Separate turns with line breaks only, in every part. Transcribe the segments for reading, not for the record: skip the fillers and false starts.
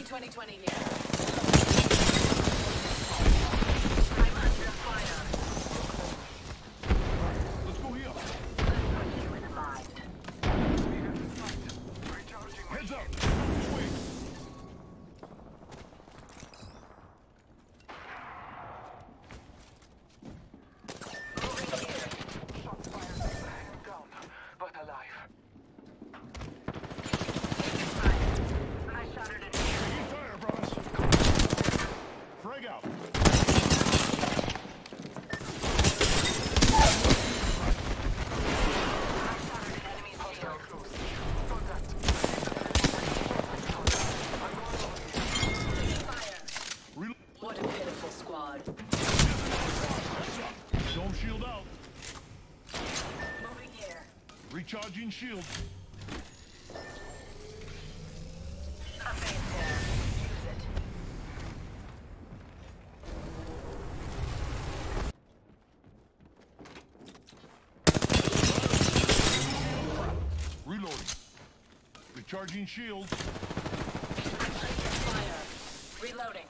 2020 here. I'm under fire.
Let's go here.
Let's put you in a bind.
Heads up. This way.
Moving here.
Shot fired. Down, but alive.
I shotted it here.
Taking fire, brothers. Frag out.
What a pitiful squad.
Dome shield out.
Moving here.
Recharging shield.
A base there. Use it.
Reloading. Recharging shield.
Fire. Reloading.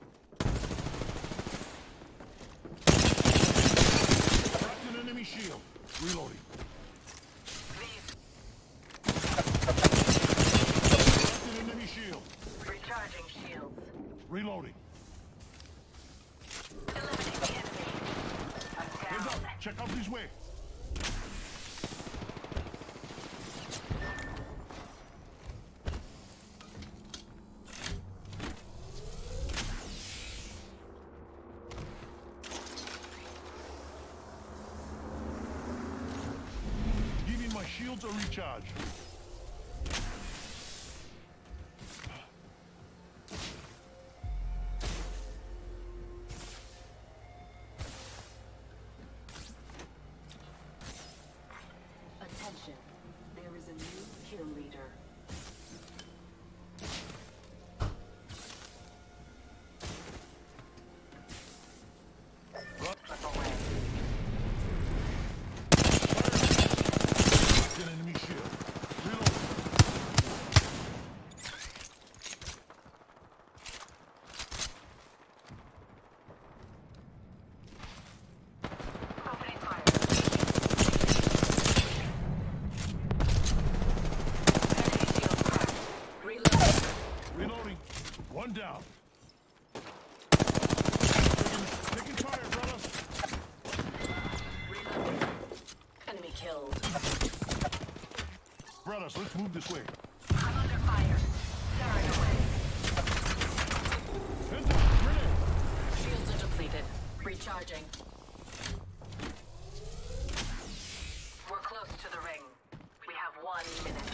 Cracked an enemy shield. Reloading. Cracked an enemy shield.
Recharging shields.
Reloading.
Eliminate the enemy. I'm
Heads
down.
up. Check out this way. Giving my shields a recharge.
Attention. There is a new kill leader. Slip away.
Cracked an enemy shield. Reloading.
Opening fire. Enemy shield cracked. Reload.
Reloading. One down. Taking fire, brothers.
Reload. Enemy killed.
Brothers, let's move this way.
I'm under fire. Tearing away.
Heads up. Grenade.
Shields are depleted. Recharging. We're close to the ring. We have 1 minute.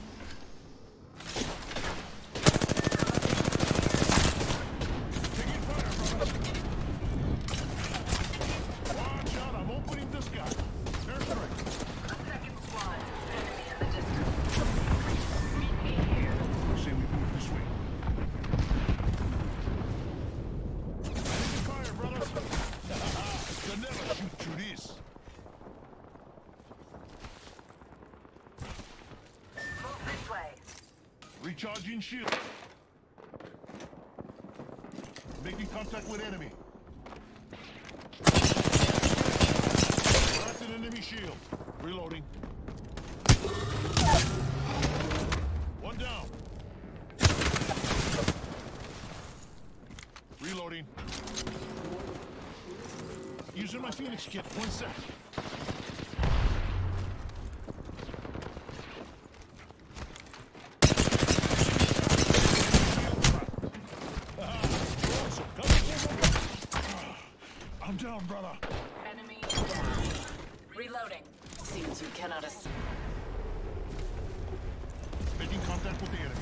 Taking fire, brothers. Watch out, I'm opening this guy. Airstrike.
A second squad. Enemy in the distance. Meet me here.
Say we move this way. Taking fire, brothers. You'll never shoot through this.
Move this way.
Recharging shield. Making contact with enemy. Cracked an enemy shield. Reloading. One down. Reloading. Using my Phoenix kit. 1 sec. I'm down, brother.
Enemy down. Reloading. Seems you cannot escape.
Making contact with the enemy.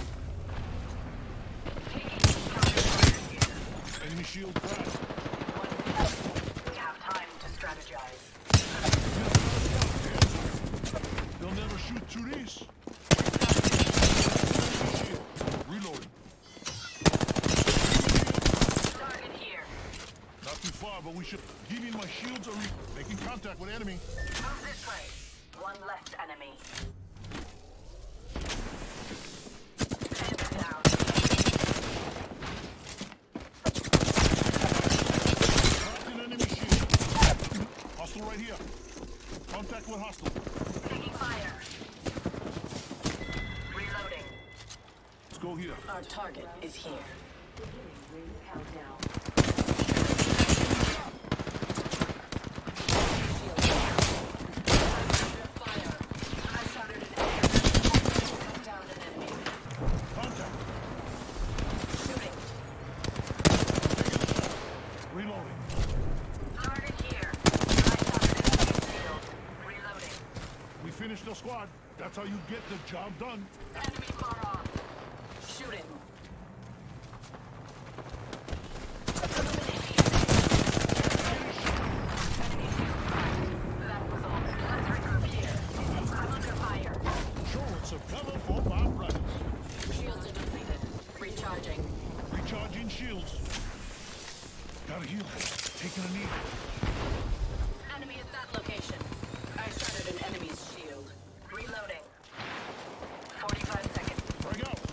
Enemy shield cracked.
We have time to strategize.
They'll never shoot through these. Shield. Reloading.
Target here.
Not too far, but we should. Giving my shields a making contact with enemy.
Move this way. One left enemy. Stand down.
Contact with hostile.
Taking fire. Reloading.
Let's go here.
Our target is here. Countdown. Fire. I shot at an enemy. Cut down an enemy.
Contact.
Shooting.
Reloading.
Target here. I shot at an enemy shield. Reloading.
We finished the squad. That's how you get the job done.
Enemy far off. Shooting. That was all. Let's regroup here. I'm under fire.
Show some cover for my brothers.
Shields are depleted. Recharging.
Recharging shields. Gotta heal. Taking a knee.
Enemy at that location. I shot at an enemy's shield. Reloading. 45 seconds.
Break out.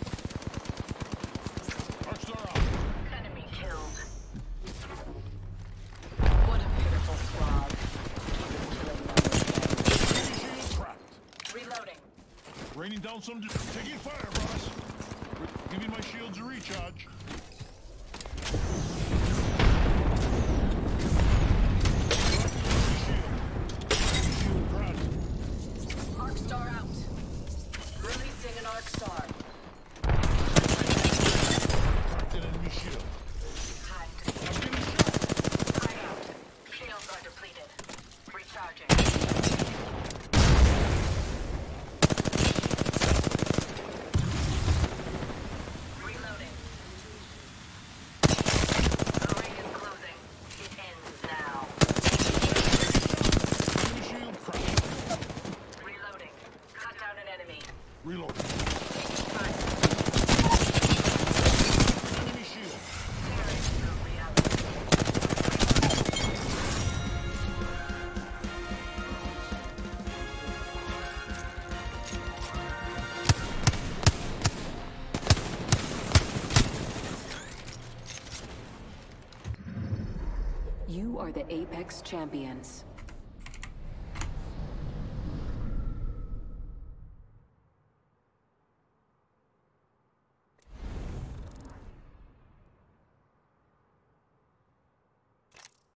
Arcstar out.
Enemy killed. What a pitiful squad.
Shield cracked.
Reloading.
Raining down some. Taking fire, boss. Giving my shields a recharge. Shield cracked.
Arc star out. Releasing an arc star.
Cracked an enemy shield.
Time to
I'm getting shot.
time out. Shields are depleted. Recharging. Reloading. The ring is closing. It ends now.
Enemy shield cracked.
Reloading. Cut down an enemy.
Reload.
Taking fire.
Enemy shield.
Tearing through reality.
You are the Apex Champions.